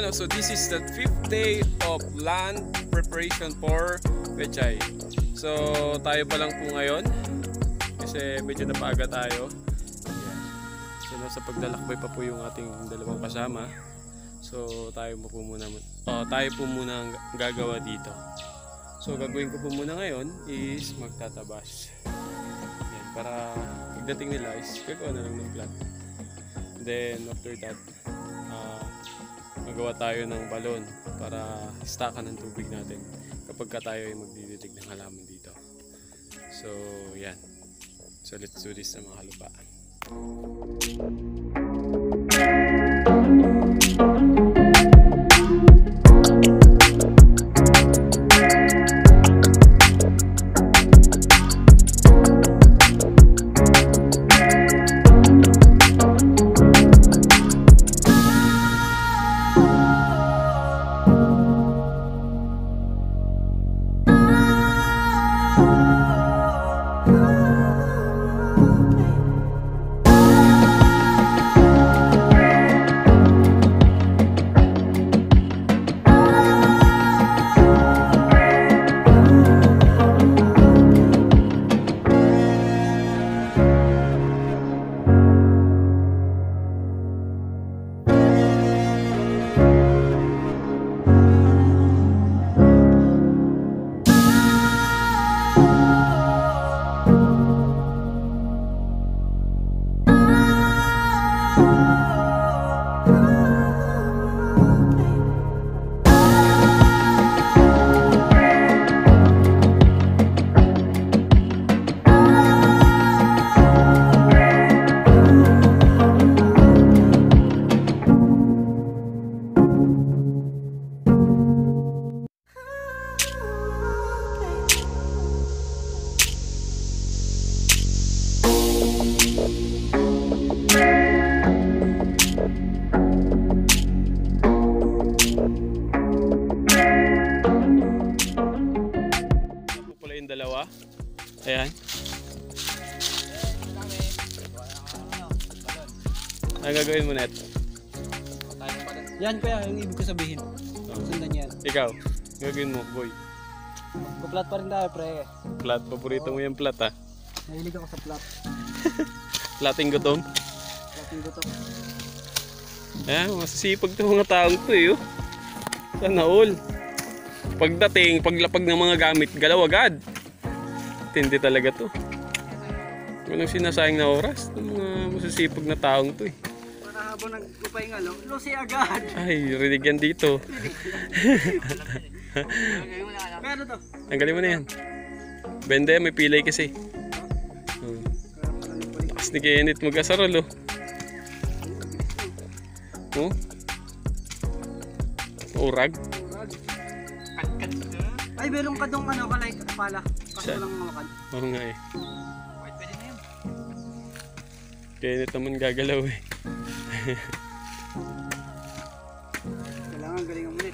Ano, so this is the 5th day of land preparation for Pechay. So tayo pa lang po ngayon kasi medyo napaaga tayo. So nasa paglalakbay pa po yung ating dalawang kasama. So tayo po muna ang gagawa dito. So gagawin ko po muna ngayon is magtatabas. Yan, para pagdating nila is gagawa na lang ng plan. Then after that, magawa tayo ng balon para stockan ng tubig natin kapag tayo ay magdidilig ng halaman dito. So yan. So let's do this sa mga halupaan. Dalawa. Ayan. Ang gagawin mo net? Yan kuya, yung ibig ko sabihin. Sundan yan. Ikaw, gagawin mo, boy. Magpa-plat pa rin tayo, pre. Plat, paborito mo yung plat ha? Nahilig ako sa plat. Plating gutom? Plating gutom. Ayan, masasipag ito mga taong ito eh. Sana all. Pagdating, paglapag ng mga gamit, galaw agad. Hindi talaga to. Anong sinasayang na oras ng mga masasipag na taong to eh. Para habang nagpapahinga, lusi agad. Ay, rinig yan dito. Pero to? Tanggalin mo na yan. Bende, may pilay kasi. Lakas ni Kenneth mag-asarol oh. Oh? Urag. Ay, meron ka dong ano, kalay pala. Kaso lang makan. Oo nga eh. Pwede na yun. Kenneth naman gagalaw eh. Kailangan galingan mo ulit.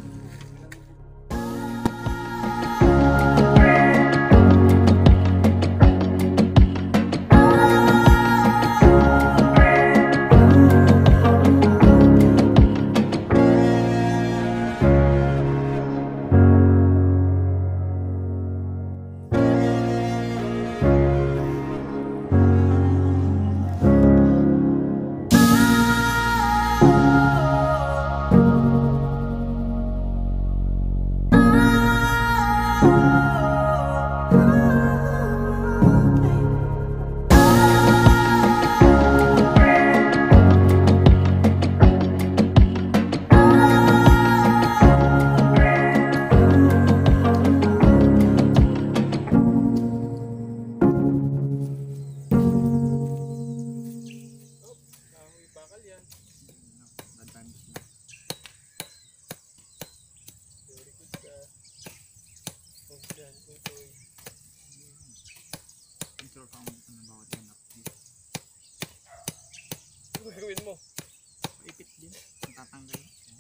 Ano gagawin mo? Ipit din. Tatanggal.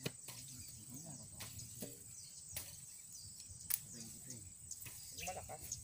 Malakas.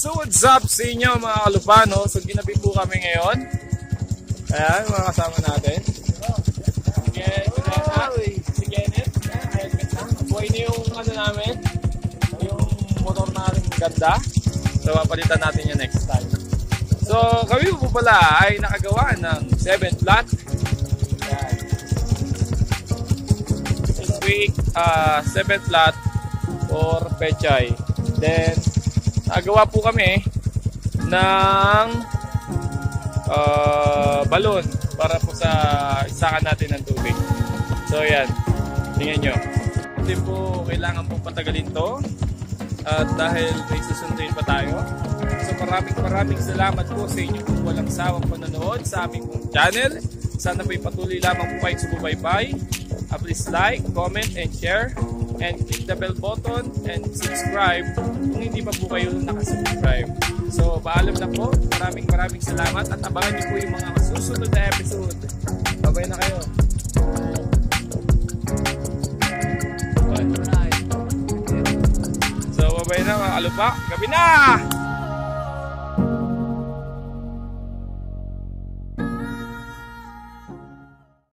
So what's up sa inyo mga kalupano? So ginabi po kami ngayon. Ayan, mga kasama natin. Si Kenneth. Buhay na yung ano namin. Yung motor natin ganda. So papalitan natin yan next time. So kami po pala ay nakagawa ng 7 flat. Ayan. This week, 7 flat for Pechay. Then nagawa po kami ng balon para po sa isakan natin ng tubig. So yan, tingnan nyo. Hindi po kailangan po patagalin to at dahil may susunduin pa tayo. So maraming salamat po sa inyo kung walang sawang panonood sa aming channel. Sana po'y patuloy lamang po kayong sumubaybay. Please like, comment, and share. And click the bell button and subscribe kung hindi pa po kayo nakasubscribe. So paalam na po. Maraming salamat at abangan niyo po yung mga susunod na episode. Babay na kayo. So babay na mga kalupak. Gabi na!